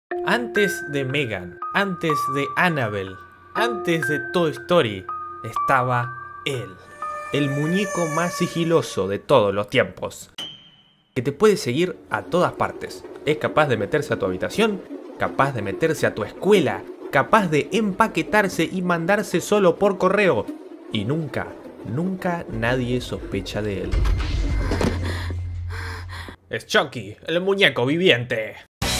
Antes de Megan, antes de Annabelle, antes de Toy Story, estaba él. El muñeco más sigiloso de todos los tiempos. Que te puede seguir a todas partes. Es capaz de meterse a tu habitación, capaz de meterse a tu escuela, capaz de empaquetarse y mandarse solo por correo. Y nunca nadie sospecha de él. Es Chucky, el muñeco viviente.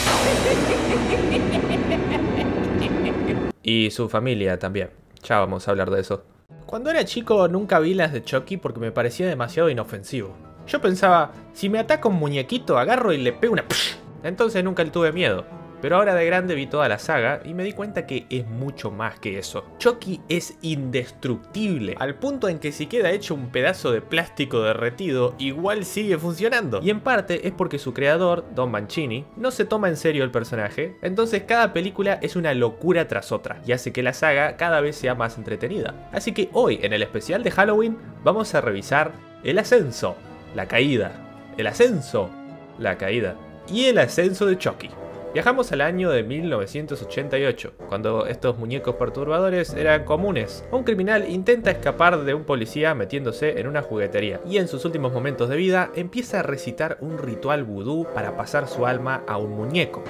Y su familia también. Ya vamos a hablar de eso. Cuando era chico nunca vi las de Chucky porque me parecía demasiado inofensivo. Yo pensaba, si me ataca un muñequito agarro y le pego una... Entonces nunca le tuve miedo. Pero ahora de grande vi toda la saga y me di cuenta que es mucho más que eso. Chucky es indestructible, al punto en que si queda hecho un pedazo de plástico derretido, igual sigue funcionando. Y en parte es porque su creador, Don Mancini, no se toma en serio el personaje, entonces cada película es una locura tras otra, y hace que la saga cada vez sea más entretenida. Así que hoy, en el especial de Halloween, vamos a revisar el ascenso, la caída, el ascenso, la caída y el ascenso de Chucky. Viajamos al año de 1988, cuando estos muñecos perturbadores eran comunes. Un criminal intenta escapar de un policía metiéndose en una juguetería y en sus últimos momentos de vida empieza a recitar un ritual vudú para pasar su alma a un muñeco.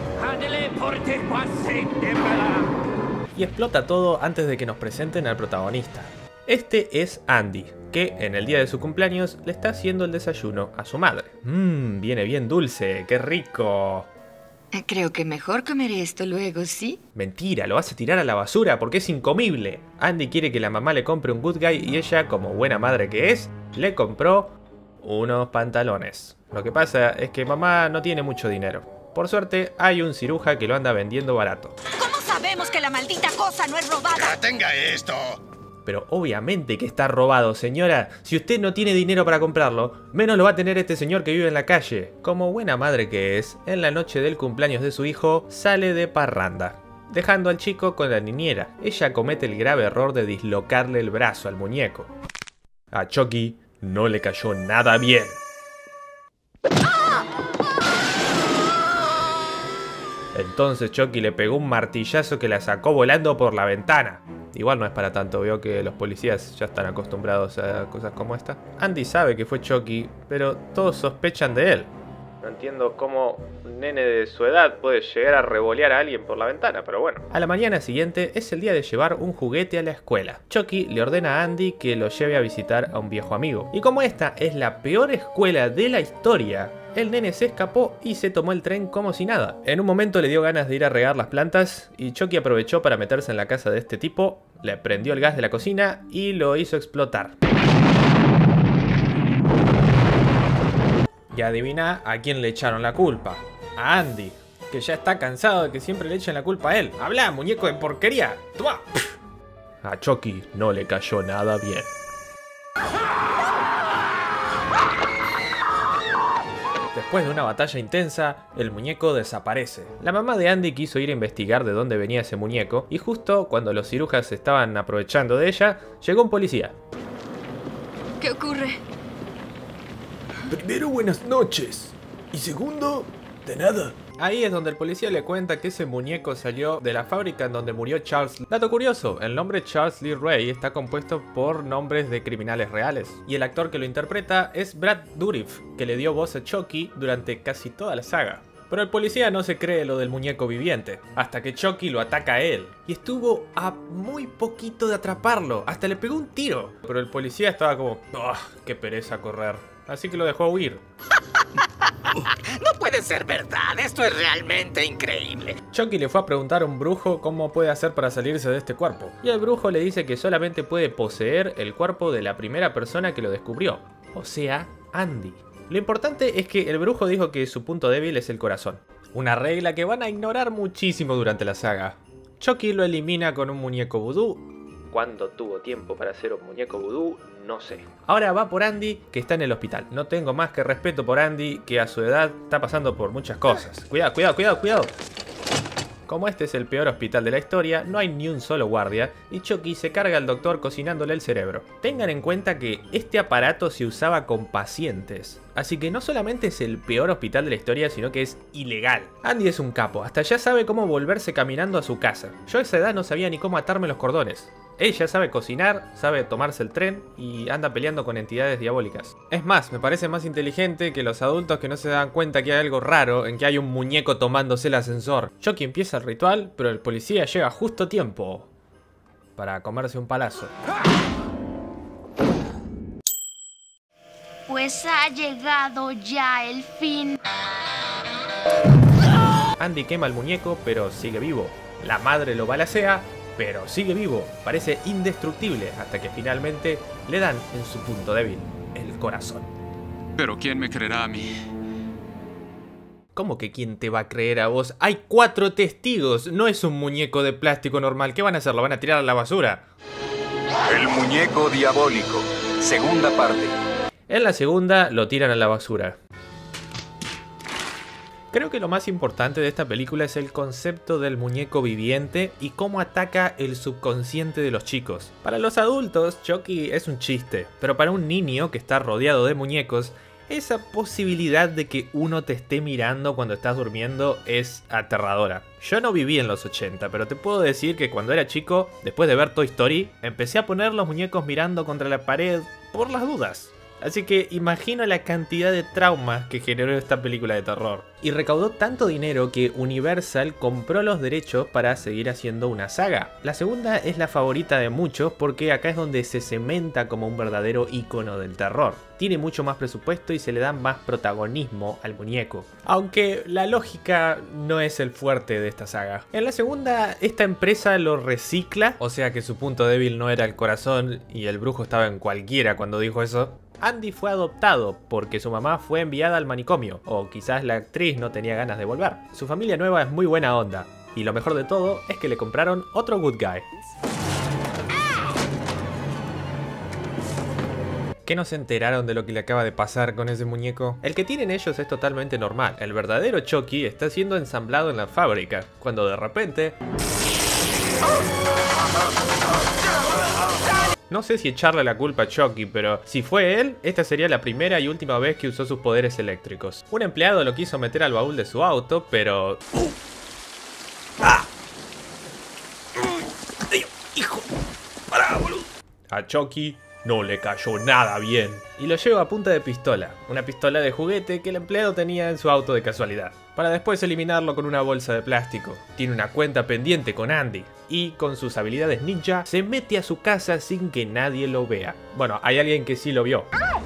Y explota todo antes de que nos presenten al protagonista. Este es Andy, que en el día de su cumpleaños le está haciendo el desayuno a su madre. Viene bien dulce, qué rico. Creo que mejor comeré esto luego, ¿sí? Mentira, lo vas a tirar a la basura porque es incomible. Andy quiere que la mamá le compre un Good Guy y ella, como buena madre que es, le compró unos pantalones. Lo que pasa es que mamá no tiene mucho dinero. Por suerte, hay un ciruja que lo anda vendiendo barato. ¿Cómo sabemos que la maldita cosa no es robada? ¡Tenga esto! Pero obviamente que está robado, señora. Si usted no tiene dinero para comprarlo, menos lo va a tener este señor que vive en la calle. Como buena madre que es, en la noche del cumpleaños de su hijo, sale de parranda, dejando al chico con la niñera. Ella comete el grave error de dislocarle el brazo al muñeco. A Chucky no le cayó nada bien. Entonces Chucky le pegó un martillazo que la sacó volando por la ventana. Igual no es para tanto, veo que los policías ya están acostumbrados a cosas como esta. Andy sabe que fue Chucky, pero todos sospechan de él. No entiendo cómo un nene de su edad puede llegar a revolear a alguien por la ventana, pero bueno. A la mañana siguiente es el día de llevar un juguete a la escuela. Chucky le ordena a Andy que lo lleve a visitar a un viejo amigo. Y como esta es la peor escuela de la historia, el nene se escapó y se tomó el tren como si nada. En un momento le dio ganas de ir a regar las plantas y Chucky aprovechó para meterse en la casa de este tipo, le prendió el gas de la cocina y lo hizo explotar. Y adivina a quién le echaron la culpa. A Andy, que ya está cansado de que siempre le echen la culpa a él. ¡Habla, muñeco de porquería! ¡Toma! A Chucky no le cayó nada bien. Después de una batalla intensa, el muñeco desaparece. La mamá de Andy quiso ir a investigar de dónde venía ese muñeco y justo cuando los cirujas estaban aprovechando de ella, llegó un policía. ¿Qué ocurre? Primero, buenas noches. Y segundo, de nada. Ahí es donde el policía le cuenta que ese muñeco salió de la fábrica en donde murió Charles. Dato curioso, el nombre Charles Lee Ray está compuesto por nombres de criminales reales. Y el actor que lo interpreta es Brad Dourif, que le dio voz a Chucky durante casi toda la saga. Pero el policía no se cree lo del muñeco viviente, hasta que Chucky lo ataca a él. Y estuvo a muy poquito de atraparlo, hasta le pegó un tiro. Pero el policía estaba como, ¡oh, qué pereza correr! Así que lo dejó huir. No puede ser verdad, esto es realmente increíble. Chucky le fue a preguntar a un brujo cómo puede hacer para salirse de este cuerpo. Y el brujo le dice que solamente puede poseer el cuerpo de la primera persona que lo descubrió. O sea, Andy. Lo importante es que el brujo dijo que su punto débil es el corazón. Una regla que van a ignorar muchísimo durante la saga. Chucky lo elimina con un muñeco vudú. ¿Cuándo tuvo tiempo para hacer un muñeco vudú? No sé. Ahora va por Andy, que está en el hospital. No tengo más que respeto por Andy, que a su edad está pasando por muchas cosas. Cuidado, cuidado, cuidado, cuidado. Como este es el peor hospital de la historia, no hay ni un solo guardia y Chucky se carga al doctor cocinándole el cerebro. Tengan en cuenta que este aparato se usaba con pacientes, así que no solamente es el peor hospital de la historia, sino que es ilegal. Andy es un capo, hasta ya sabe cómo volverse caminando a su casa. Yo a esa edad no sabía ni cómo atarme los cordones. Ella sabe cocinar, sabe tomarse el tren y anda peleando con entidades diabólicas. Es más, me parece más inteligente que los adultos que no se dan cuenta que hay algo raro en que hay un muñeco tomándose el ascensor. Chucky empieza el ritual, pero el policía llega justo a tiempo para comerse un palazo. Pues ha llegado ya el fin. Andy quema al muñeco, pero sigue vivo. La madre lo balacea, pero sigue vivo, parece indestructible, hasta que finalmente le dan en su punto débil, el corazón. Pero ¿quién me creerá a mí? ¿Cómo que quién te va a creer a vos? Hay 4 testigos, no es un muñeco de plástico normal. ¿Qué van a hacer? ¿Lo van a tirar a la basura? El muñeco diabólico, segunda parte. En la segunda lo tiran a la basura. Creo que lo más importante de esta película es el concepto del muñeco viviente y cómo ataca el subconsciente de los chicos. Para los adultos, Chucky es un chiste, pero para un niño que está rodeado de muñecos, esa posibilidad de que uno te esté mirando cuando estás durmiendo es aterradora. Yo no viví en los 80, pero te puedo decir que cuando era chico, después de ver Toy Story, empecé a poner los muñecos mirando contra la pared por las dudas. Así que imagino la cantidad de traumas que generó esta película de terror. Y recaudó tanto dinero que Universal compró los derechos para seguir haciendo una saga. La segunda es la favorita de muchos porque acá es donde se cementa como un verdadero ícono del terror. Tiene mucho más presupuesto y se le da más protagonismo al muñeco. Aunque la lógica no es el fuerte de esta saga. En la segunda, esta empresa lo recicla, o sea que su punto débil no era el corazón y el brujo estaba en cualquiera cuando dijo eso. Andy fue adoptado porque su mamá fue enviada al manicomio, o quizás la actriz no tenía ganas de volver. Su familia nueva es muy buena onda, y lo mejor de todo es que le compraron otro good guy. ¿Qué no se enteraron de lo que le acaba de pasar con ese muñeco? El que tienen ellos es totalmente normal. El verdadero Chucky está siendo ensamblado en la fábrica, cuando de repente... No sé si echarle la culpa a Chucky, pero si fue él, esta sería la primera y última vez que usó sus poderes eléctricos. Un empleado lo quiso meter al baúl de su auto, pero... ¡Hijo! ¡Pará, boludo! A Chucky no le cayó nada bien. Y lo lleva a punta de pistola. Una pistola de juguete que el empleado tenía en su auto de casualidad. Para después eliminarlo con una bolsa de plástico. Tiene una cuenta pendiente con Andy. Y con sus habilidades ninja, se mete a su casa sin que nadie lo vea. Bueno, hay alguien que sí lo vio.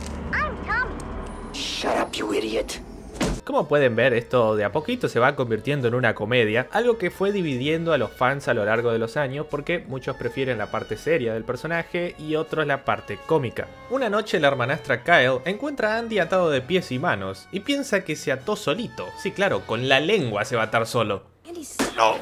Shut up, you idiot. Como pueden ver, esto de a poquito se va convirtiendo en una comedia, algo que fue dividiendo a los fans a lo largo de los años porque muchos prefieren la parte seria del personaje y otros la parte cómica. Una noche la hermanastra Kyle encuentra a Andy atado de pies y manos y piensa que se ató solito. Sí, claro, con la lengua se va a atar solo. ¡No!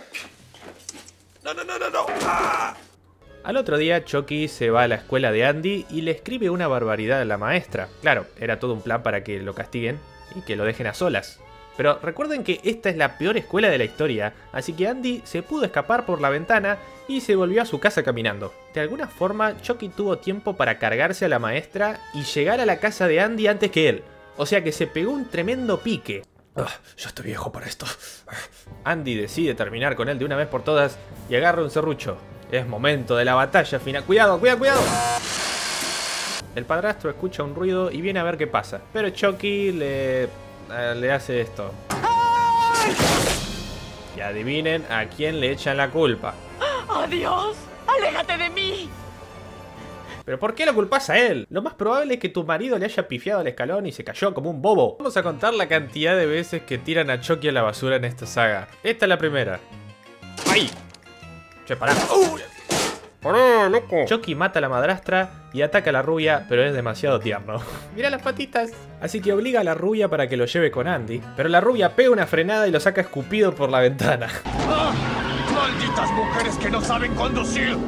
¡No! ¡Ah! Al otro día, Chucky se va a la escuela de Andy y le escribe una barbaridad a la maestra. Claro, era todo un plan para que lo castiguen y que lo dejen a solas. Pero recuerden que esta es la peor escuela de la historia, así que Andy se pudo escapar por la ventana y se volvió a su casa caminando. De alguna forma, Chucky tuvo tiempo para cargarse a la maestra y llegar a la casa de Andy antes que él. O sea que se pegó un tremendo pique. Yo estoy viejo para esto. Andy decide terminar con él de una vez por todas y agarra un serrucho. Es momento de la batalla final. ¡Cuidado! El padrastro escucha un ruido y viene a ver qué pasa. Pero Chucky le hace esto. Y adivinen a quién le echan la culpa. ¡Oh, Dios! ¡Aléjate de mí! ¿Pero por qué lo culpas a él? Lo más probable es que tu marido le haya pifiado el escalón y se cayó como un bobo. Vamos a contar la cantidad de veces que tiran a Chucky a la basura en esta saga. Esta es la primera. ¡Ay! Che, pará. ¡Pará, loco! Chucky mata a la madrastra y ataca a la rubia, pero es demasiado tierno. ¡Mira las patitas! Así que obliga a la rubia para que lo lleve con Andy. Pero la rubia pega una frenada y lo saca escupido por la ventana. ¡Ah! ¡Malditas mujeres que no saben conducir!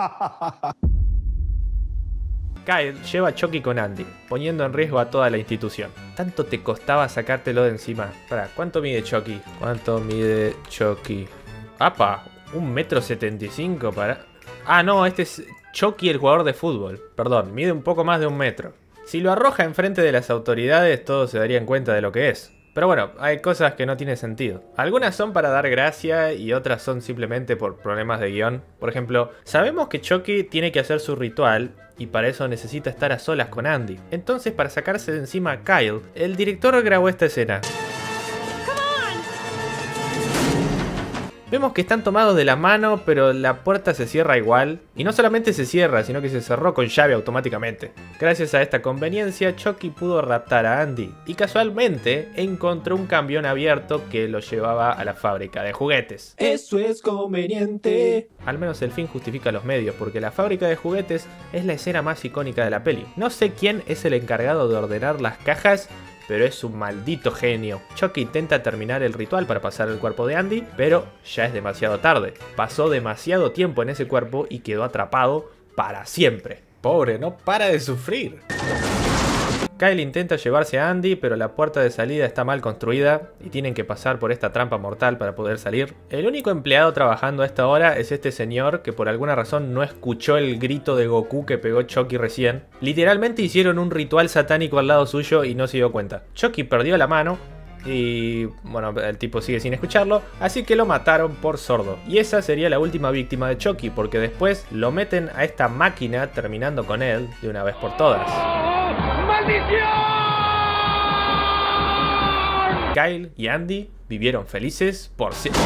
Kyle lleva a Chucky con Andy, poniendo en riesgo a toda la institución. Tanto te costaba sacártelo de encima. Pará, ¿cuánto mide Chucky? ¿Cuánto mide Chucky? ¡Apa! 1,75 m para... Ah, no, este es Chucky, el jugador de fútbol. Perdón, mide un poco más de 1 metro. Si lo arroja enfrente de las autoridades, todos se darían cuenta de lo que es. Pero bueno, hay cosas que no tienen sentido. Algunas son para dar gracia y otras son simplemente por problemas de guión. Por ejemplo, sabemos que Chucky tiene que hacer su ritual y para eso necesita estar a solas con Andy. Entonces, para sacarse de encima a Kyle, el director grabó esta escena. Vemos que están tomados de la mano, pero la puerta se cierra igual. Y no solamente se cierra, sino que se cerró con llave automáticamente. Gracias a esta conveniencia, Chucky pudo raptar a Andy. Y casualmente, encontró un camión abierto que lo llevaba a la fábrica de juguetes. Eso es conveniente. Al menos el fin justifica los medios, porque la fábrica de juguetes es la escena más icónica de la peli. No sé quién es el encargado de ordenar las cajas, pero es un maldito genio. Chucky intenta terminar el ritual para pasar el cuerpo de Andy, pero ya es demasiado tarde. Pasó demasiado tiempo en ese cuerpo y quedó atrapado para siempre. Pobre, no para de sufrir. Kyle intenta llevarse a Andy, pero la puerta de salida está mal construida y tienen que pasar por esta trampa mortal para poder salir. El único empleado trabajando a esta hora es este señor que por alguna razón no escuchó el grito de Goku que pegó Chucky recién. Literalmente hicieron un ritual satánico al lado suyo y no se dio cuenta. Chucky perdió la mano y bueno, el tipo sigue sin escucharlo, así que lo mataron por sordo. Y esa sería la última víctima de Chucky, porque después lo meten a esta máquina terminando con él de una vez por todas. Kyle y Andy vivieron felices por siempre.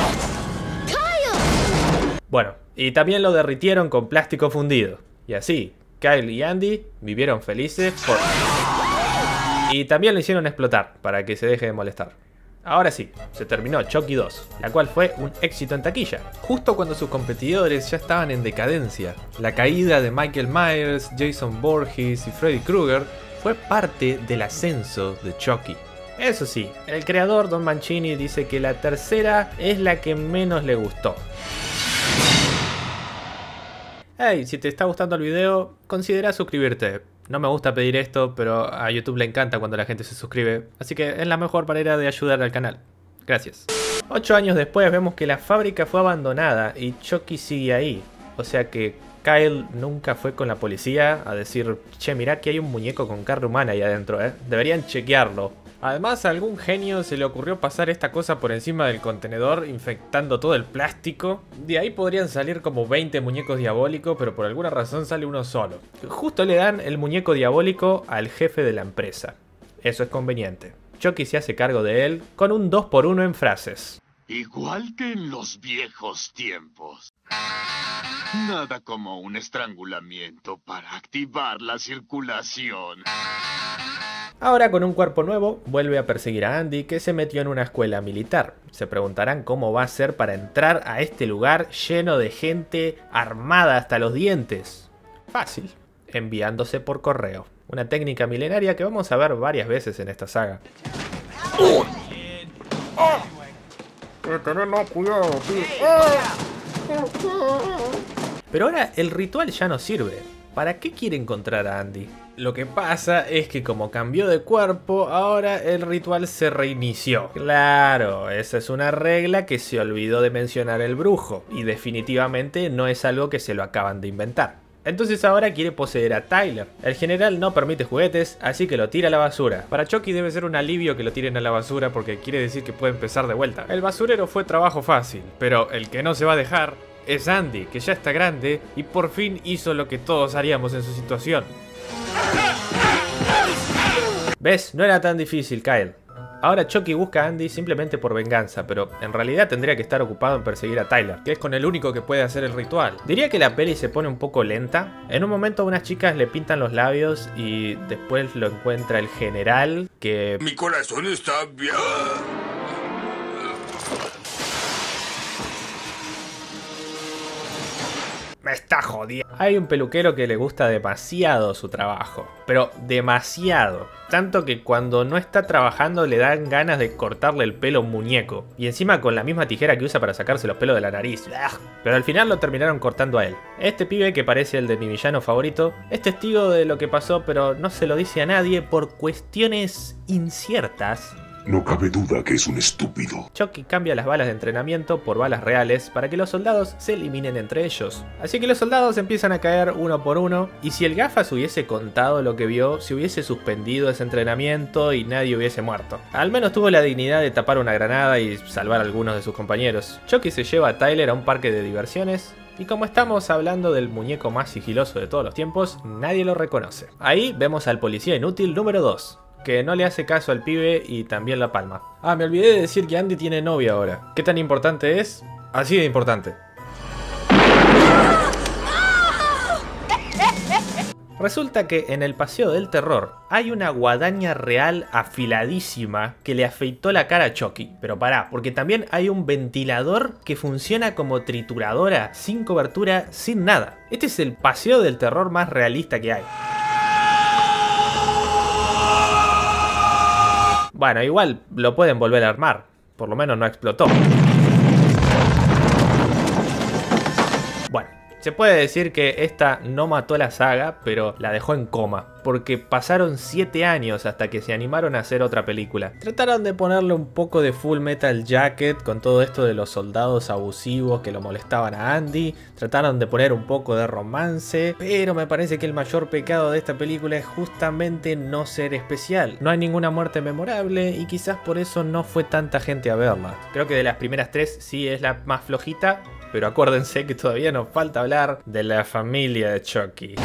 Bueno, y también lo derritieron con plástico fundido. Y así, Kyle y Andy vivieron felices por... Y también lo hicieron explotar, para que se deje de molestar. Ahora sí, se terminó Chucky 2, la cual fue un éxito en taquilla, justo cuando sus competidores ya estaban en decadencia. La caída de Michael Myers, Jason Voorhees y Freddy Krueger fue parte del ascenso de Chucky. Eso sí, el creador Don Mancini dice que la tercera es la que menos le gustó. Hey, si te está gustando el video, considera suscribirte. No me gusta pedir esto, pero a YouTube le encanta cuando la gente se suscribe, así que es la mejor manera de ayudar al canal. Gracias. 8 años después vemos que la fábrica fue abandonada y Chucky sigue ahí. O sea que Kyle nunca fue con la policía a decir: che, mirá que hay un muñeco con carne humana ahí adentro, deberían chequearlo. Además, a algún genio se le ocurrió pasar esta cosa por encima del contenedor, infectando todo el plástico. De ahí podrían salir como 20 muñecos diabólicos, pero por alguna razón sale uno solo. Justo le dan el muñeco diabólico al jefe de la empresa. Eso es conveniente. Chucky se hace cargo de él con un 2x1 en frases. Igual que en los viejos tiempos. Nada como un estrangulamiento para activar la circulación. Ahora con un cuerpo nuevo, vuelve a perseguir a Andy, que se metió en una escuela militar. Se preguntarán cómo va a ser para entrar a este lugar lleno de gente armada hasta los dientes. Fácil, enviándose por correo. Una técnica milenaria que vamos a ver varias veces en esta saga. Pero ahora el ritual ya no sirve. ¿Para qué quiere encontrar a Andy? Lo que pasa es que como cambió de cuerpo, ahora el ritual se reinició. Claro, esa es una regla que se olvidó de mencionar el brujo. Y definitivamente no es algo que se lo acaban de inventar. Entonces ahora quiere poseer a Tyler. El general no permite juguetes, así que lo tira a la basura. Para Chucky debe ser un alivio que lo tiren a la basura porque quiere decir que puede empezar de vuelta. El basurero fue trabajo fácil, pero el que no se va a dejar es Andy, que ya está grande y por fin hizo lo que todos haríamos en su situación. ¿Ves? No era tan difícil, Kyle. Ahora Chucky busca a Andy simplemente por venganza, pero en realidad tendría que estar ocupado en perseguir a Tyler, que es con el único que puede hacer el ritual. Diría que la peli se pone un poco lenta. En un momento unas chicas le pintan los labios y después lo encuentra el general, que... Mi corazón está bien. Me está jodiendo. Hay un peluquero que le gusta demasiado su trabajo, pero demasiado. Tanto que cuando no está trabajando le dan ganas de cortarle el pelo a un muñeco. Y encima con la misma tijera que usa para sacarse los pelos de la nariz. Pero al final lo terminaron cortando a él. Este pibe, que parece el de mi villano favorito, es testigo de lo que pasó, pero no se lo dice a nadie por cuestiones inciertas. No cabe duda que es un estúpido. Chucky cambia las balas de entrenamiento por balas reales para que los soldados se eliminen entre ellos. Así que los soldados empiezan a caer uno por uno, y si el gafas hubiese contado lo que vio, se hubiese suspendido ese entrenamiento y nadie hubiese muerto. Al menos tuvo la dignidad de tapar una granada y salvar a algunos de sus compañeros. Chucky se lleva a Tyler a un parque de diversiones, y como estamos hablando del muñeco más sigiloso de todos los tiempos, nadie lo reconoce. Ahí vemos al policía inútil número 2. Que no le hace caso al pibe y también la palma. Ah, me olvidé de decir que Andy tiene novia ahora. ¿Qué tan importante es? Así de importante. Resulta que en el Paseo del Terror hay una guadaña real afiladísima que le afeitó la cara a Chucky. Pero pará, porque también hay un ventilador que funciona como trituradora, sin cobertura, sin nada. Este es el Paseo del Terror más realista que hay. Bueno, igual lo pueden volver a armar. Por lo menos no explotó. Bueno, se puede decir que esta no mató la saga, pero la dejó en coma. Porque pasaron 7 años hasta que se animaron a hacer otra película. Trataron de ponerle un poco de Full Metal Jacket con todo esto de los soldados abusivos que lo molestaban a Andy. Trataron de poner un poco de romance, pero me parece que el mayor pecado de esta película es justamente no ser especial. No hay ninguna muerte memorable y quizás por eso no fue tanta gente a verla. Creo que de las primeras 3 sí es la más flojita, pero acuérdense que todavía nos falta hablar de la familia de Chucky.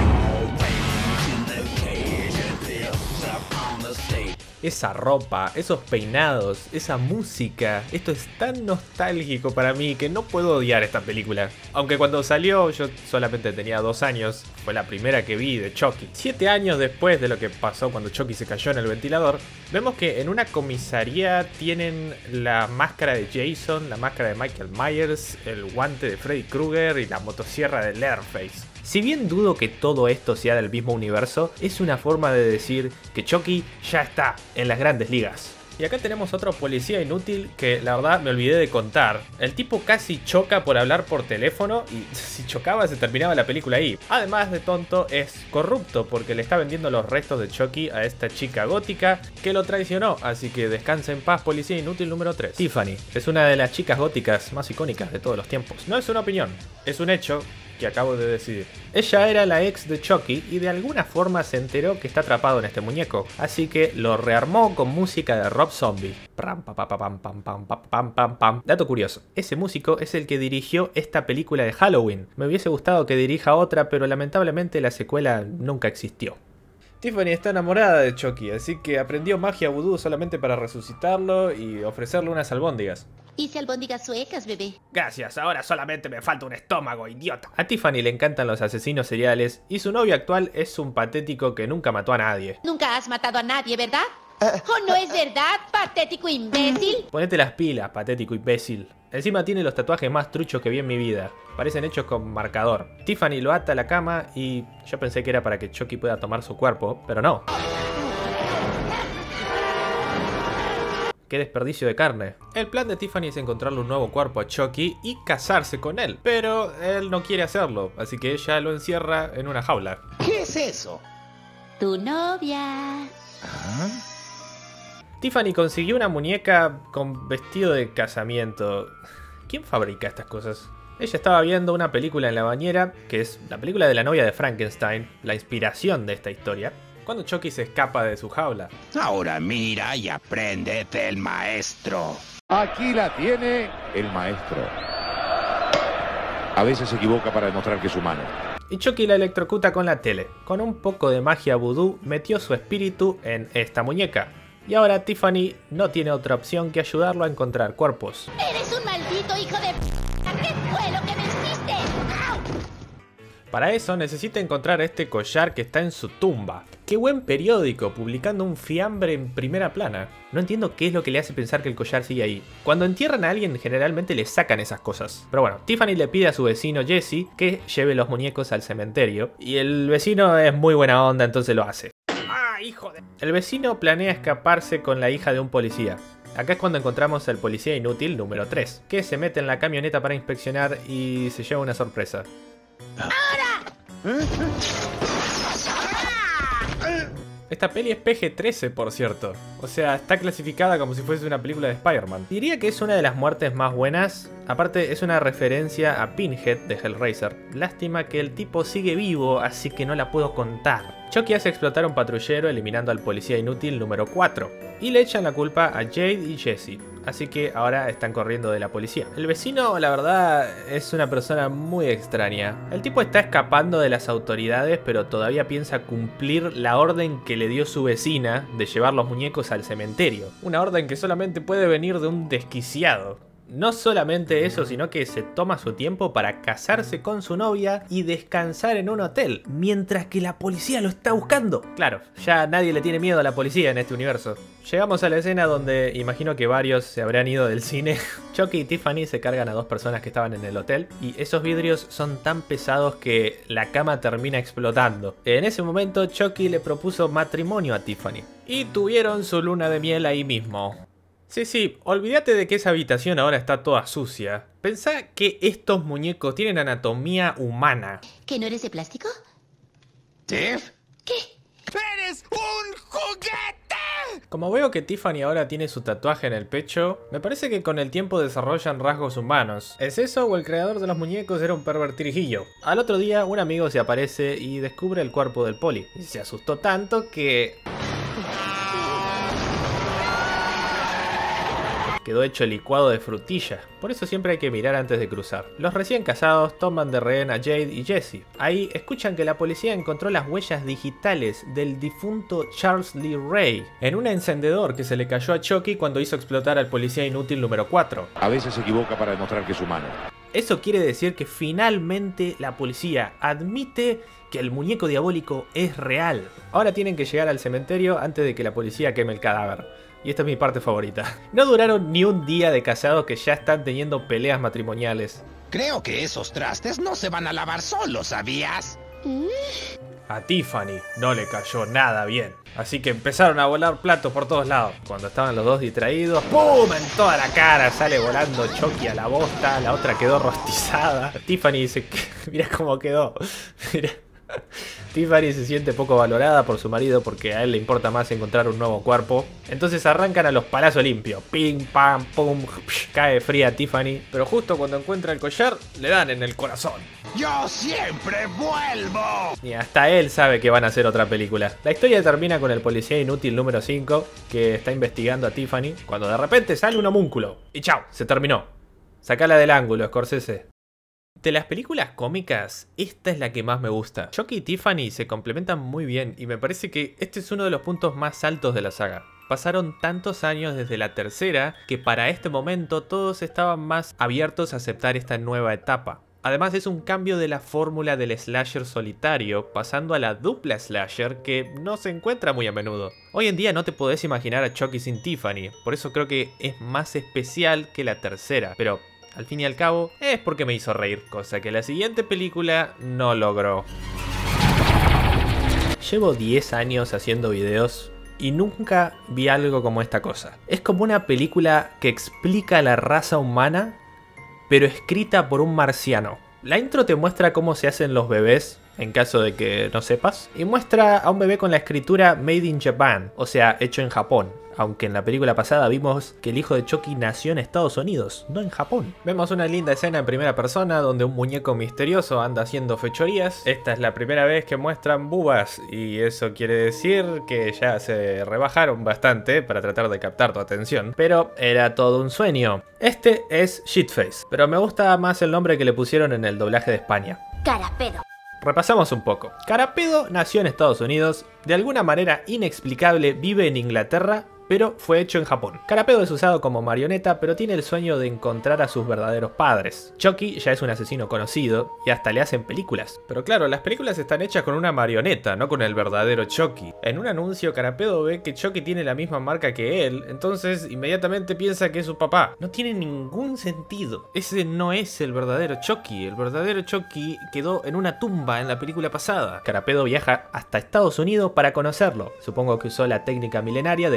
Esa ropa, esos peinados, esa música, esto es tan nostálgico para mí que no puedo odiar esta película. Aunque cuando salió yo solamente tenía 2 años, fue la primera que vi de Chucky. 7 años después de lo que pasó cuando Chucky se cayó en el ventilador, vemos que en una comisaría tienen la máscara de Jason, la máscara de Michael Myers, el guante de Freddy Krueger y la motosierra de Leatherface. Si bien dudo que todo esto sea del mismo universo, es una forma de decir que Chucky ya está en las grandes ligas. Y acá tenemos otro policía inútil que la verdad me olvidé de contar. El tipo casi choca por hablar por teléfono y si chocaba se terminaba la película ahí. Además de tonto, es corrupto porque le está vendiendo los restos de Chucky a esta chica gótica que lo traicionó. Así que descansa en paz, policía inútil número 3. Tiffany es una de las chicas góticas más icónicas de todos los tiempos. No es una opinión, es un hecho que acabo de decidir. Ella era la ex de Chucky y de alguna forma se enteró que está atrapado en este muñeco, así que lo rearmó con música de Rob Zombie. Dato curioso, ese músico es el que dirigió esta película de Halloween. Me hubiese gustado que dirija otra, pero lamentablemente la secuela nunca existió. Tiffany está enamorada de Chucky, así que aprendió magia vudú solamente para resucitarlo y ofrecerle unas albóndigas. Hice albóndigas suecas, bebé. Gracias, ahora solamente me falta un estómago, idiota. A Tiffany le encantan los asesinos seriales y su novio actual es un patético que nunca mató a nadie. Nunca has matado a nadie, ¿verdad? ¿O no es verdad, patético imbécil? Ponete las pilas, patético imbécil. Encima tiene los tatuajes más truchos que vi en mi vida. Parecen hechos con marcador. Tiffany lo ata a la cama y yo pensé que era para que Chucky pueda tomar su cuerpo, pero no. ¡Qué desperdicio de carne! El plan de Tiffany es encontrarle un nuevo cuerpo a Chucky y casarse con él. Pero él no quiere hacerlo, así que ella lo encierra en una jaula. ¿Qué es eso? Tu novia. ¿Ah? Tiffany consiguió una muñeca con vestido de casamiento. ¿Quién fabrica estas cosas? Ella estaba viendo una película en la bañera, que es la película de la novia de Frankenstein, la inspiración de esta historia, cuando Chucky se escapa de su jaula. Ahora mira y aprende del maestro. Aquí la tiene el maestro. A veces se equivoca para demostrar que es humano. Y Chucky la electrocuta con la tele. Con un poco de magia vudú metió su espíritu en esta muñeca. Y ahora Tiffany no tiene otra opción que ayudarlo a encontrar cuerpos. ¡Eres un maldito hijo de p***! ¿Qué fue lo que me hiciste? ¡Au! Para eso necesita encontrar este collar que está en su tumba. ¡Qué buen periódico! Publicando un fiambre en primera plana. No entiendo qué es lo que le hace pensar que el collar sigue ahí. Cuando entierran a alguien generalmente le sacan esas cosas. Pero bueno, Tiffany le pide a su vecino Jesse que lleve los muñecos al cementerio. Y el vecino es muy buena onda, entonces lo hace. Hijo de... El vecino planea escaparse con la hija de un policía. Acá es cuando encontramos al policía inútil número 3, que se mete en la camioneta para inspeccionar y se lleva una sorpresa. Esta peli es PG-13, por cierto. O sea, está clasificada como si fuese una película de Spider-Man. Diría que es una de las muertes más buenas. Aparte, es una referencia a Pinhead de Hellraiser. Lástima que el tipo sigue vivo, así que no la puedo contar. Chucky hace explotar a un patrullero eliminando al policía inútil número 4. Y le echan la culpa a Jade y Jesse. Así que ahora están corriendo de la policía. El vecino, la verdad, es una persona muy extraña. El tipo está escapando de las autoridades, pero todavía piensa cumplir la orden que le dio su vecina de llevar los muñecos al cementerio. Una orden que solamente puede venir de un desquiciado. No solamente eso, sino que se toma su tiempo para casarse con su novia y descansar en un hotel, mientras que la policía lo está buscando. Claro, ya nadie le tiene miedo a la policía en este universo. Llegamos a la escena donde imagino que varios se habrán ido del cine. Chucky y Tiffany se cargan a dos personas que estaban en el hotel y esos vidrios son tan pesados que la cama termina explotando. En ese momento Chucky le propuso matrimonio a Tiffany y tuvieron su luna de miel ahí mismo. Sí, olvídate de que esa habitación ahora está toda sucia. Pensá que estos muñecos tienen anatomía humana. ¿Que no eres de plástico? ¿Tiff? ¿Qué? ¡Eres un juguete! Como veo que Tiffany ahora tiene su tatuaje en el pecho, me parece que con el tiempo desarrollan rasgos humanos. ¿Es eso o el creador de los muñecos era un pervertirijillo? Al otro día un amigo se aparece y descubre el cuerpo del poli. Y se asustó tanto que... quedó hecho licuado de frutilla. Por eso siempre hay que mirar antes de cruzar. Los recién casados toman de rehén a Jade y Jesse. Ahí escuchan que la policía encontró las huellas digitales del difunto Charles Lee Ray en un encendedor que se le cayó a Chucky cuando hizo explotar al policía inútil número 4. A veces se equivoca para demostrar que es humano. Eso quiere decir que finalmente la policía admite que el muñeco diabólico es real. Ahora tienen que llegar al cementerio antes de que la policía queme el cadáver. Y esta es mi parte favorita. No duraron ni un día de casados que ya están teniendo peleas matrimoniales. Creo que esos trastes no se van a lavar solos, ¿sabías? A Tiffany no le cayó nada bien. Así que empezaron a volar platos por todos lados. Cuando estaban los dos distraídos, ¡pum! En toda la cara sale volando Chucky a la bosta. La otra quedó rostizada. Tiffany dice, mira cómo quedó. Mira. Tiffany se siente poco valorada por su marido porque a él le importa más encontrar un nuevo cuerpo. Entonces arrancan a los palazos limpios. Ping, pam, pum. Cae fría Tiffany. Pero justo cuando encuentra el collar, le dan en el corazón. ¡Yo siempre vuelvo! Y hasta él sabe que van a hacer otra película. La historia termina con el policía inútil número 5 que está investigando a Tiffany cuando de repente sale un homúnculo. Y chao, se terminó. Sacala del ángulo, Scorsese. De las películas cómicas, esta es la que más me gusta. Chucky y Tiffany se complementan muy bien y me parece que este es uno de los puntos más altos de la saga. Pasaron tantos años desde la tercera que para este momento todos estaban más abiertos a aceptar esta nueva etapa. Además es un cambio de la fórmula del slasher solitario, pasando a la dupla slasher que no se encuentra muy a menudo. Hoy en día no te podés imaginar a Chucky sin Tiffany, por eso creo que es más especial que la tercera, pero... al fin y al cabo, es porque me hizo reír, cosa que la siguiente película no logró. Llevo 10 años haciendo videos y nunca vi algo como esta cosa. Es como una película que explica la raza humana, pero escrita por un marciano. La intro te muestra cómo se hacen los bebés, en caso de que no sepas, y muestra a un bebé con la escritura Made in Japan, o sea, hecho en Japón. Aunque en la película pasada vimos que el hijo de Chucky nació en Estados Unidos, no en Japón. Vemos una linda escena en primera persona donde un muñeco misterioso anda haciendo fechorías. Esta es la primera vez que muestran bubas y eso quiere decir que ya se rebajaron bastante para tratar de captar tu atención. Pero era todo un sueño. Este es Shitface, pero me gusta más el nombre que le pusieron en el doblaje de España. Carapedo. Repasamos un poco. Carapedo nació en Estados Unidos, de alguna manera inexplicable vive en Inglaterra, pero fue hecho en Japón. Carapedo es usado como marioneta, pero tiene el sueño de encontrar a sus verdaderos padres. Chucky ya es un asesino conocido y hasta le hacen películas. Pero claro, las películas están hechas con una marioneta, no con el verdadero Chucky. En un anuncio, Carapedo ve que Chucky tiene la misma marca que él, entonces inmediatamente piensa que es su papá. No tiene ningún sentido. Ese no es el verdadero Chucky. El verdadero Chucky quedó en una tumba en la película pasada. Carapedo viaja hasta Estados Unidos para conocerlo. Supongo que usó la técnica milenaria de enviarse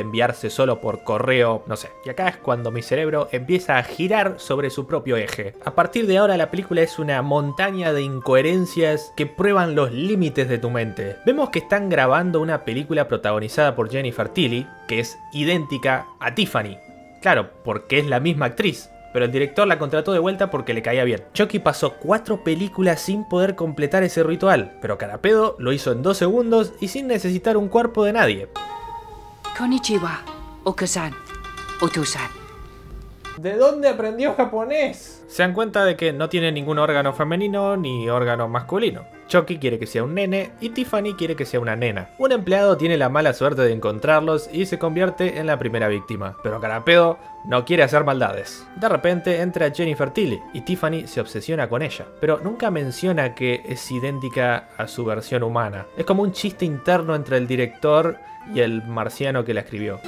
enviándose solo por correo, no sé. Y acá es cuando mi cerebro empieza a girar sobre su propio eje. A partir de ahora la película es una montaña de incoherencias que prueban los límites de tu mente. Vemos que están grabando una película protagonizada por Jennifer Tilly, que es idéntica a Tiffany. Claro, porque es la misma actriz. Pero el director la contrató de vuelta porque le caía bien. Chucky pasó 4 películas sin poder completar ese ritual, pero Carapedo lo hizo en 2 segundos y sin necesitar un cuerpo de nadie. Konnichiwa, Oka-san, Oto-san. ¿De dónde aprendió japonés? Se dan cuenta de que no tiene ningún órgano femenino ni órgano masculino. Chucky quiere que sea un nene y Tiffany quiere que sea una nena. Un empleado tiene la mala suerte de encontrarlos y se convierte en la primera víctima. Pero Carapedo no quiere hacer maldades. De repente entra Jennifer Tilly y Tiffany se obsesiona con ella. Pero nunca menciona que es idéntica a su versión humana. Es como un chiste interno entre el director y el marciano que la escribió.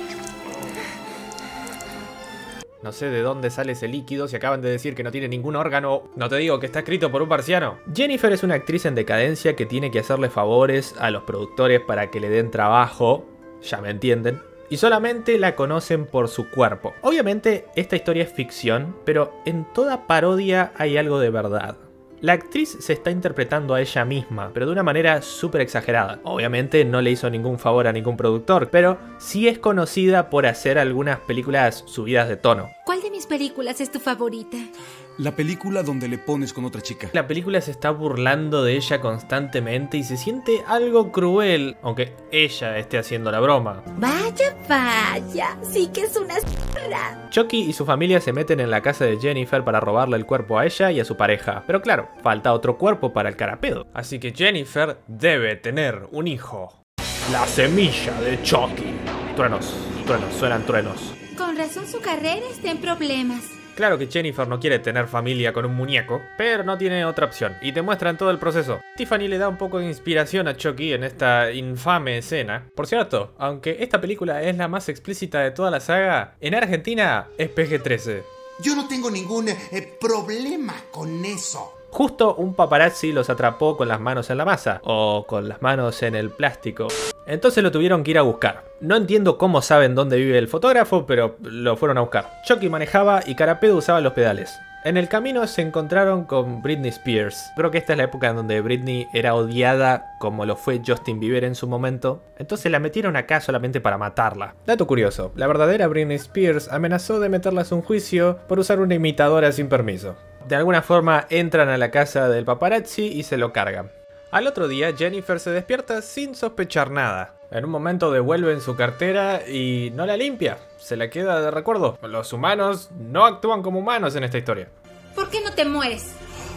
No sé de dónde sale ese líquido si acaban de decir que no tiene ningún órgano. No te digo que está escrito por un marciano. Jennifer es una actriz en decadencia que tiene que hacerle favores a los productores para que le den trabajo. Ya me entienden. Y solamente la conocen por su cuerpo. Obviamente esta historia es ficción, pero en toda parodia hay algo de verdad. La actriz se está interpretando a ella misma, pero de una manera súper exagerada. Obviamente no le hizo ningún favor a ningún productor, pero sí es conocida por hacer algunas películas subidas de tono. ¿Cuál de mis películas es tu favorita? La película donde le pones con otra chica. La película se está burlando de ella constantemente y se siente algo cruel, aunque ella esté haciendo la broma. Vaya, vaya, sí que es una s***ra. Chucky y su familia se meten en la casa de Jennifer para robarle el cuerpo a ella y a su pareja. Pero claro, falta otro cuerpo para el Carapedo. Así que Jennifer debe tener un hijo. La semilla de Chucky. Truenos, truenos, suenan truenos. Con razón su carrera está en problemas. Claro que Jennifer no quiere tener familia con un muñeco, pero no tiene otra opción, y te muestran todo el proceso. Tiffany le da un poco de inspiración a Chucky en esta infame escena. Por cierto, aunque esta película es la más explícita de toda la saga, en Argentina es PG-13. Yo no tengo ningún problema con eso. Justo un paparazzi los atrapó con las manos en la masa, o con las manos en el plástico. Entonces lo tuvieron que ir a buscar. No entiendo cómo saben dónde vive el fotógrafo, pero lo fueron a buscar. Chucky manejaba y Carapedo usaba los pedales. En el camino se encontraron con Britney Spears. Creo que esta es la época en donde Britney era odiada como lo fue Justin Bieber en su momento. Entonces la metieron acá solamente para matarla. Dato curioso, la verdadera Britney Spears amenazó de meterlas a un juicio por usar una imitadora sin permiso. De alguna forma entran a la casa del paparazzi y se lo cargan. Al otro día Jennifer se despierta sin sospechar nada. En un momento devuelven su cartera y no la limpia, se la queda de recuerdo. Los humanos no actúan como humanos en esta historia. ¿Por qué no te mueres?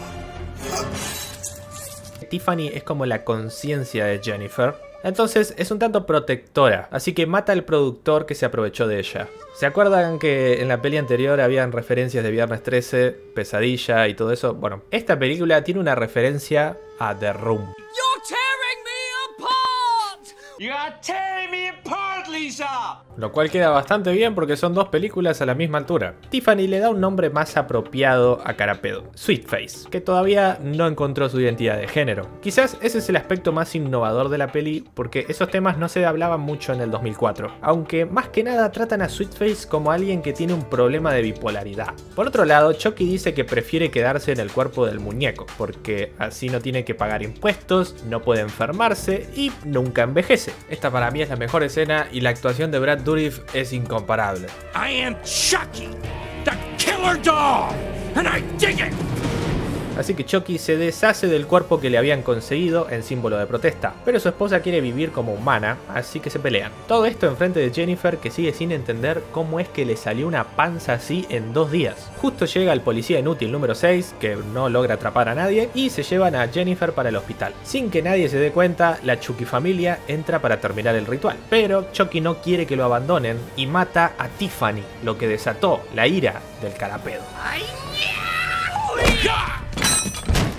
Tiffany es como la conciencia de Jennifer, entonces es un tanto protectora, así que mata al productor que se aprovechó de ella. ¿Se acuerdan que en la peli anterior habían referencias de Viernes 13, Pesadilla y todo eso? Bueno, esta película tiene una referencia a The Room. You're tearing me apart! You're tearing me apart, Lisa! Lo cual queda bastante bien porque son 2 películas a la misma altura. Tiffany le da un nombre más apropiado a Carapedo, Sweetface, que todavía no encontró su identidad de género. Quizás ese es el aspecto más innovador de la peli porque esos temas no se hablaban mucho en el 2004, aunque más que nada tratan a Sweetface como alguien que tiene un problema de bipolaridad. Por otro lado, Chucky dice que prefiere quedarse en el cuerpo del muñeco, porque así no tiene que pagar impuestos, no puede enfermarse y nunca envejece. Esta para mí es la mejor escena y la actuación de Brad Dourif es incomparable. I am Chucky, the killer dog, and I dig it. Así que Chucky se deshace del cuerpo que le habían conseguido en símbolo de protesta, pero su esposa quiere vivir como humana, así que se pelean. Todo esto enfrente de Jennifer, que sigue sin entender cómo es que le salió una panza así en 2 días. Justo llega el policía inútil número 6, que no logra atrapar a nadie, y se llevan a Jennifer para el hospital. Sin que nadie se dé cuenta, la Chucky familia entra para terminar el ritual, pero Chucky no quiere que lo abandonen y mata a Tiffany, lo que desató la ira del Carapedo.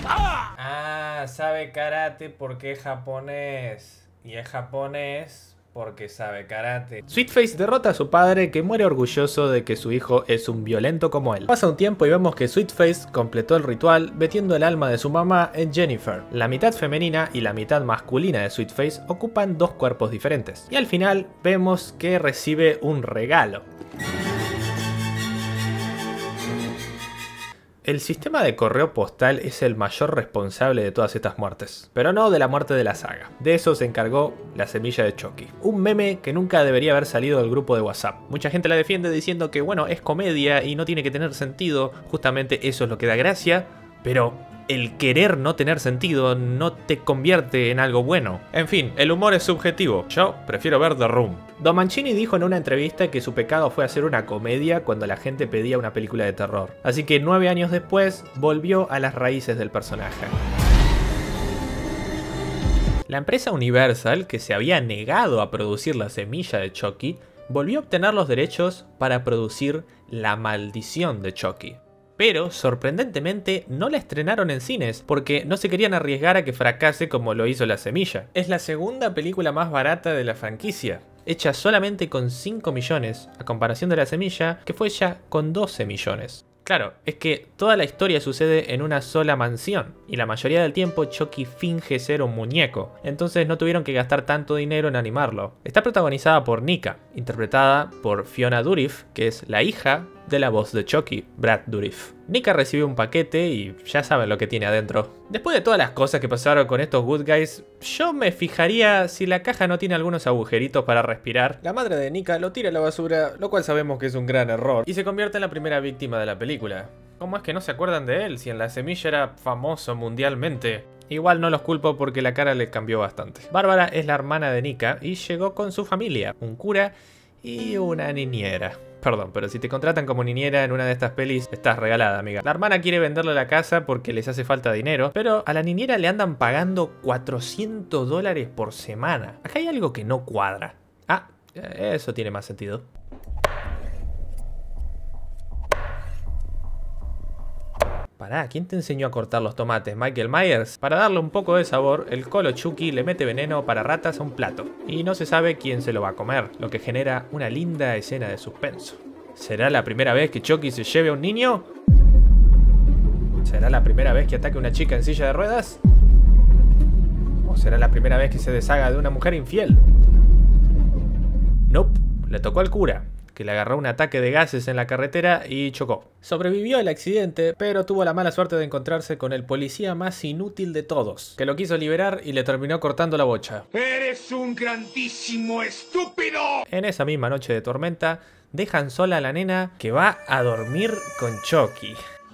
Ah, sabe karate porque es japonés. Y es japonés porque sabe karate. Sweetface derrota a su padre, que muere orgulloso de que su hijo es un violento como él. Pasa un tiempo y vemos que Sweetface completó el ritual metiendo el alma de su mamá en Jennifer. La mitad femenina y la mitad masculina de Sweetface ocupan dos cuerpos diferentes. Y al final vemos que recibe un regalo. El sistema de correo postal es el mayor responsable de todas estas muertes, pero no de la muerte de la saga. De eso se encargó la semilla de Chucky. Un meme que nunca debería haber salido del grupo de WhatsApp. Mucha gente la defiende diciendo que bueno, es comedia y no tiene que tener sentido, justamente eso es lo que da gracia, pero el querer no tener sentido no te convierte en algo bueno. En fin, el humor es subjetivo. Yo prefiero ver The Room. Don Mancini dijo en una entrevista que su pecado fue hacer una comedia cuando la gente pedía una película de terror. Así que 9 años después volvió a las raíces del personaje. La empresa Universal, que se había negado a producir la semilla de Chucky, volvió a obtener los derechos para producir La Maldición de Chucky. Pero, sorprendentemente, no la estrenaron en cines porque no se querían arriesgar a que fracase como lo hizo La Semilla. Es la segunda película más barata de la franquicia, hecha solamente con 5 millones, a comparación de La Semilla, que fue ya con 12 millones. Claro, es que toda la historia sucede en una sola mansión, y la mayoría del tiempo Chucky finge ser un muñeco, entonces no tuvieron que gastar tanto dinero en animarlo. Está protagonizada por Nika, interpretada por Fiona Dourif, que es la hija de la voz de Chucky, Brad Dourif. Nika recibió un paquete y ya saben lo que tiene adentro. Después de todas las cosas que pasaron con estos good guys, yo me fijaría si la caja no tiene algunos agujeritos para respirar. La madre de Nika lo tira a la basura, lo cual sabemos que es un gran error, y se convierte en la primera víctima de la película. ¿Cómo es que no se acuerdan de él si en La Semilla era famoso mundialmente? Igual no los culpo porque la cara le cambió bastante. Bárbara es la hermana de Nika y llegó con su familia, un cura y una niñera. Perdón, pero si te contratan como niñera en una de estas pelis, estás regalada, amiga. La hermana quiere venderle la casa porque les hace falta dinero, pero a la niñera le andan pagando $400 por semana. Acá hay algo que no cuadra. Ah, eso tiene más sentido. Pará, ¿quién te enseñó a cortar los tomates? ¿Michael Myers? Para darle un poco de sabor, el colo Chucky le mete veneno para ratas a un plato. Y no se sabe quién se lo va a comer, lo que genera una linda escena de suspenso. ¿Será la primera vez que Chucky se lleve a un niño? ¿Será la primera vez que ataque a una chica en silla de ruedas? ¿O será la primera vez que se deshaga de una mujer infiel? Nope, le tocó al cura, que le agarró un ataque de gases en la carretera y chocó. Sobrevivió al accidente, pero tuvo la mala suerte de encontrarse con el policía más inútil de todos, que lo quiso liberar y le terminó cortando la bocha. ¡Eres un grandísimo estúpido! En esa misma noche de tormenta, dejan sola a la nena que va a dormir con Chucky.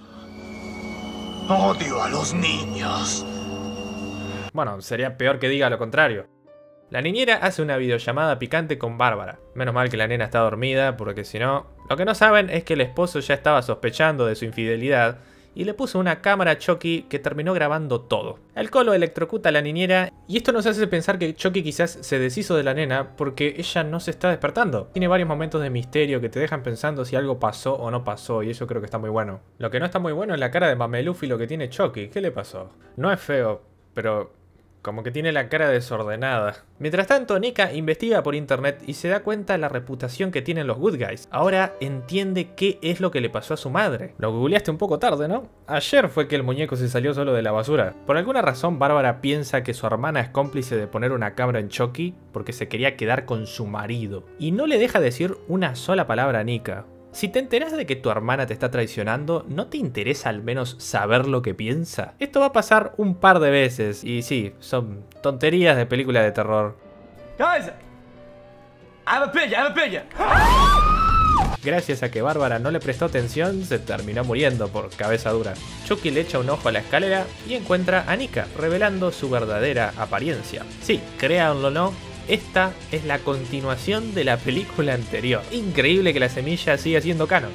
Odio a los niños. Bueno, sería peor que diga lo contrario. La niñera hace una videollamada picante con Bárbara. Menos mal que la nena está dormida, porque si no... Lo que no saben es que el esposo ya estaba sospechando de su infidelidad y le puso una cámara a Chucky que terminó grabando todo. El colo electrocuta a la niñera y esto nos hace pensar que Chucky quizás se deshizo de la nena porque ella no se está despertando. Tiene varios momentos de misterio que te dejan pensando si algo pasó o no pasó, y eso creo que está muy bueno. Lo que no está muy bueno es la cara de mameluf y lo que tiene Chucky. ¿Qué le pasó? No es feo, pero... como que tiene la cara desordenada. Mientras tanto, Nika investiga por internet y se da cuenta de la reputación que tienen los good guys. Ahora entiende qué es lo que le pasó a su madre. Lo googleaste un poco tarde, ¿no? Ayer fue que el muñeco se salió solo de la basura. Por alguna razón, Bárbara piensa que su hermana es cómplice de poner una cámara en Chucky porque se quería quedar con su marido. Y no le deja decir una sola palabra a Nika. Si te enteras de que tu hermana te está traicionando, ¿no te interesa al menos saber lo que piensa? Esto va a pasar un par de veces, y sí, son tonterías de película de terror. Guys, I'm a pilla. Gracias a que Bárbara no le prestó atención, se terminó muriendo por cabeza dura. Chucky le echa un ojo a la escalera y encuentra a Nika, revelando su verdadera apariencia. Sí, créanlo o no, esta es la continuación de la película anterior. Increíble que La Semilla siga siendo canon.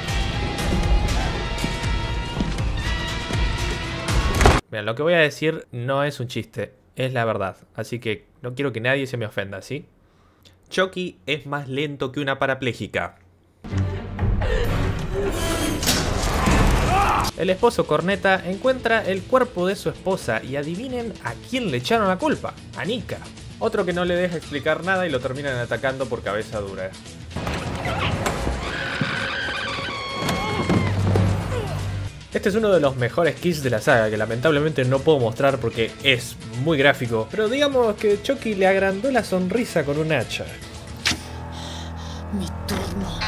Vean, lo que voy a decir no es un chiste, es la verdad. Así que no quiero que nadie se me ofenda, ¿sí? Chucky es más lento que una parapléjica. El esposo Corneta encuentra el cuerpo de su esposa y adivinen a quién le echaron la culpa. A Nika. otro que no le deja explicar nada y lo terminan atacando por cabeza dura. Este es uno de los mejores kills de la saga, que lamentablemente no puedo mostrar porque es muy gráfico, pero digamos que Chucky le agrandó la sonrisa con un hacha. Mi turno.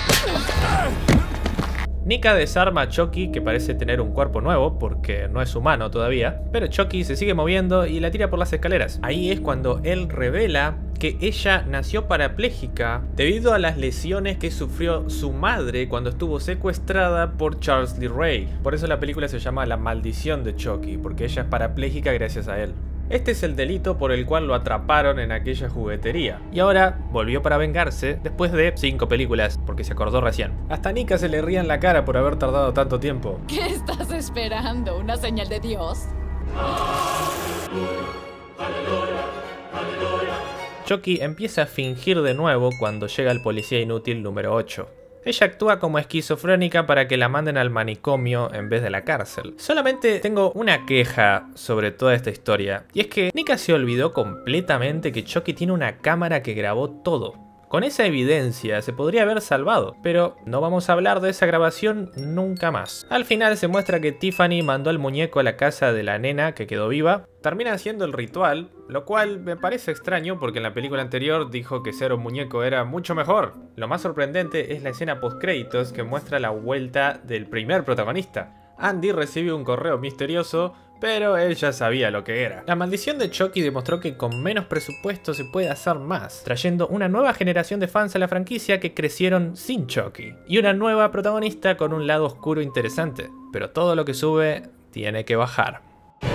Nika desarma a Chucky, que parece tener un cuerpo nuevo porque no es humano todavía, pero Chucky se sigue moviendo y la tira por las escaleras. Ahí es cuando él revela que ella nació parapléjica debido a las lesiones que sufrió su madre cuando estuvo secuestrada por Charles Lee Ray. Por eso la película se llama La Maldición de Chucky, porque ella es parapléjica gracias a él. Este es el delito por el cual lo atraparon en aquella juguetería. Y ahora volvió para vengarse después de 5 películas, porque se acordó recién. Hasta a Nika se le ría en la cara por haber tardado tanto tiempo. ¿Qué estás esperando? ¿Una señal de Dios? Chucky empieza a fingir de nuevo cuando llega el policía inútil número 8. Ella actúa como esquizofrénica para que la manden al manicomio en vez de la cárcel. Solamente tengo una queja sobre toda esta historia, y es que Nika se olvidó completamente que Chucky tiene una cámara que grabó todo. Con esa evidencia se podría haber salvado, pero no vamos a hablar de esa grabación nunca más. Al final se muestra que Tiffany mandó al muñeco a la casa de la nena que quedó viva. Termina haciendo el ritual, lo cual me parece extraño porque en la película anterior dijo que ser un muñeco era mucho mejor. Lo más sorprendente es la escena post-créditos que muestra la vuelta del primer protagonista. Andy recibe un correo misterioso, pero él ya sabía lo que era. La maldición de Chucky demostró que con menos presupuesto se puede hacer más, trayendo una nueva generación de fans a la franquicia que crecieron sin Chucky, y una nueva protagonista con un lado oscuro interesante, pero todo lo que sube tiene que bajar.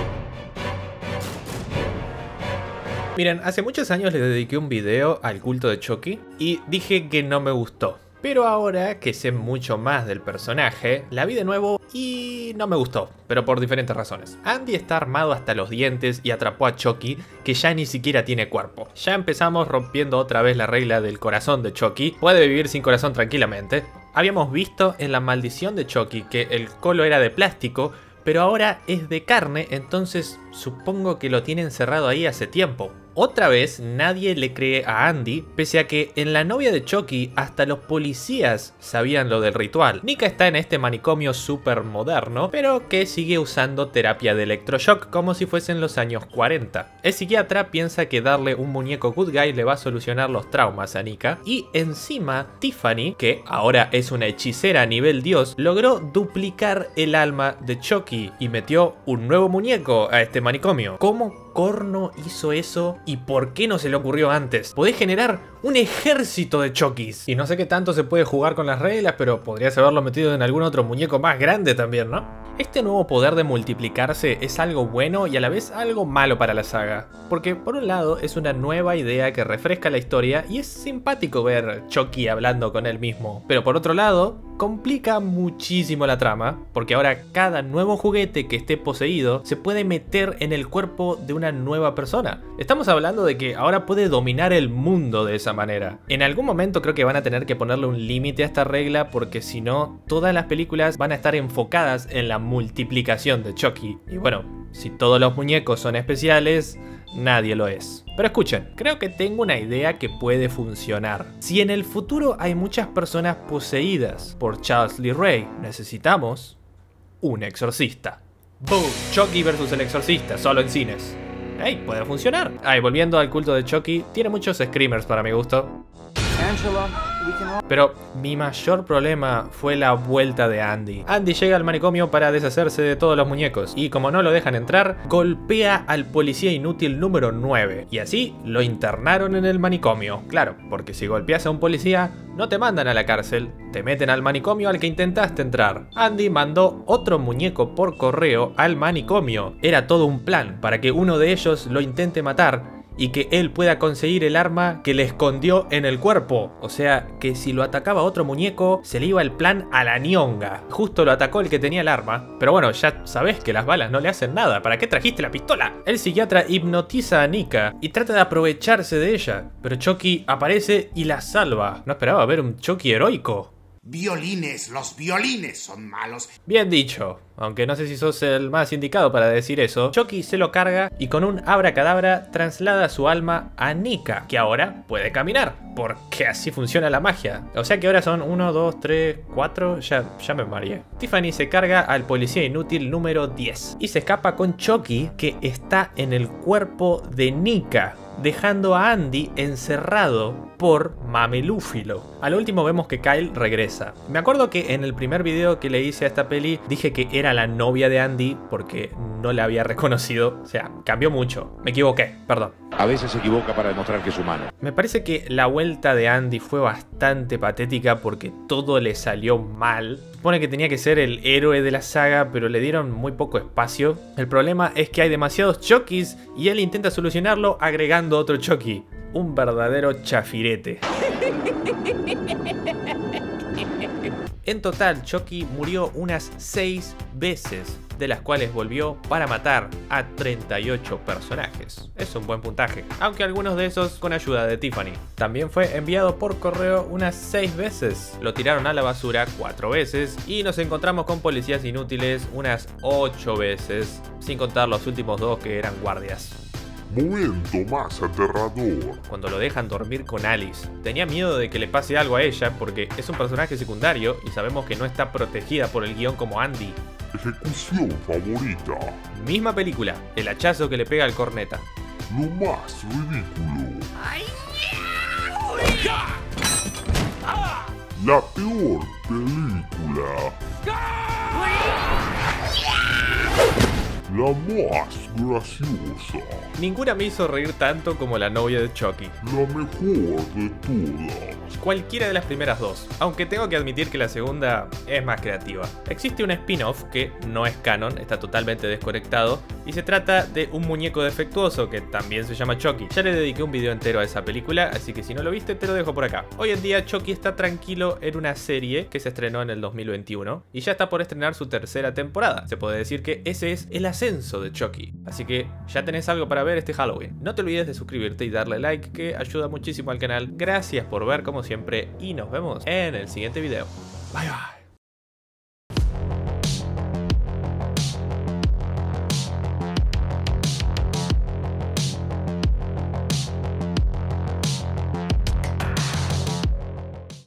Miren, hace muchos años le dediqué un video al culto de Chucky y dije que no me gustó. Pero ahora que sé mucho más del personaje, la vi de nuevo y no me gustó, pero por diferentes razones. Andy está armado hasta los dientes y atrapó a Chucky, que ya ni siquiera tiene cuerpo. Ya empezamos rompiendo otra vez la regla del corazón de Chucky. Puede vivir sin corazón tranquilamente. Habíamos visto en La Maldición de Chucky que el colo era de plástico, pero ahora es de carne, entonces supongo que lo tiene encerrado ahí hace tiempo. Otra vez nadie le cree a Andy, pese a que en La novia de Chucky hasta los policías sabían lo del ritual. Nika está en este manicomio súper moderno, pero que sigue usando terapia de electroshock como si fuesen los años 40. El psiquiatra piensa que darle un muñeco good guy le va a solucionar los traumas a Nika, y encima Tiffany, que ahora es una hechicera a nivel dios, logró duplicar el alma de Chucky y metió un nuevo muñeco a este manicomio. ¿Cómo corno hizo eso y por qué no se le ocurrió antes? Podés generar un ejército de Chuckys. Y no sé qué tanto se puede jugar con las reglas, pero podrías haberlo metido en algún otro muñeco más grande también, ¿no? Este nuevo poder de multiplicarse es algo bueno y a la vez algo malo para la saga. Porque por un lado es una nueva idea que refresca la historia y es simpático ver Chucky hablando con él mismo. Pero por otro lado, complica muchísimo la trama, porque ahora cada nuevo juguete que esté poseído se puede meter en el cuerpo de una nueva persona. Estamos hablando de que ahora puede dominar el mundo de esa manera. En algún momento creo que van a tener que ponerle un límite a esta regla, porque si no, todas las películas van a estar enfocadas en la multiplicación de Chucky. Y bueno, si todos los muñecos son especiales, nadie lo es. Pero escuchen, creo que tengo una idea que puede funcionar. Si en el futuro hay muchas personas poseídas por Charles Lee Ray, necesitamos un exorcista. ¡Boom! Chucky versus el exorcista, solo en cines. ¡Ey! Puede funcionar. Ay, volviendo al culto de Chucky, tiene muchos screamers para mi gusto. Pero mi mayor problema fue la vuelta de Andy. Andy llega al manicomio para deshacerse de todos los muñecos y como no lo dejan entrar, golpea al policía inútil número 9 y así lo internaron en el manicomio. Claro, porque si golpeas a un policía no te mandan a la cárcel, te meten al manicomio al que intentaste entrar. Andy mandó otro muñeco por correo al manicomio. Era todo un plan para que uno de ellos lo intente matar y que él pueda conseguir el arma que le escondió en el cuerpo. O sea, que si lo atacaba otro muñeco, se le iba el plan a la ñonga. Justo lo atacó el que tenía el arma. Pero bueno, ya sabés que las balas no le hacen nada. ¿Para qué trajiste la pistola? El psiquiatra hipnotiza a Nika y trata de aprovecharse de ella. Pero Chucky aparece y la salva. No esperaba ver un Chucky heroico. Violines, los violines son malos. Bien dicho, aunque no sé si sos el más indicado para decir eso. Chucky se lo carga y con un abracadabra traslada su alma a Nika, que ahora puede caminar, porque así funciona la magia. O sea que ahora son 1, 2, 3, 4, ya me mareé. Tiffany se carga al policía inútil número 10 y se escapa con Chucky, que está en el cuerpo de Nika, dejando a Andy encerrado por mamelúfilo. A lo último vemos que Kyle regresa. Me acuerdo que en el primer video que le hice a esta peli dije que era la novia de Andy porque no la había reconocido. O sea, cambió mucho. Me equivoqué, perdón. A veces se equivoca para demostrar que es humano. Me parece que la vuelta de Andy fue bastante patética porque todo le salió mal. Supone que tenía que ser el héroe de la saga, pero le dieron muy poco espacio. El problema es que hay demasiados Chuckys y él intenta solucionarlo agregando otro Chucky. Un verdadero chafirete. En total, Chucky murió unas 6 veces, de las cuales volvió para matar a 38 personajes. Es un buen puntaje, aunque algunos de esos con ayuda de Tiffany. También fue enviado por correo unas 6 veces, lo tiraron a la basura 4 veces y nos encontramos con policías inútiles unas 8 veces, sin contar los últimos 2 que eran guardias. Momento más aterrador. Cuando lo dejan dormir con Alice. Tenía miedo de que le pase algo a ella porque es un personaje secundario y sabemos que no está protegida por el guión como Andy. Ejecución favorita. Misma película, el hachazo que le pega al corneta. Lo más ridículo. La peor película. La más graciosa. Ninguna me hizo reír tanto como la novia de Chucky. La mejor de todas. Cualquiera de las primeras dos, aunque tengo que admitir que la segunda es más creativa. Existe un spin-off que no es canon, está totalmente desconectado, y se trata de un muñeco defectuoso que también se llama Chucky. Ya le dediqué un video entero a esa película, así que si no lo viste te lo dejo por acá. Hoy en día Chucky está tranquilo en una serie que se estrenó en el 2021 y ya está por estrenar su tercera temporada. Se puede decir que ese es el ascenso de Chucky, así que ya tenés algo para ver este Halloween. No te olvides de suscribirte y darle like, que ayuda muchísimo al canal. Gracias por ver como siempre y nos vemos en el siguiente video. Bye bye.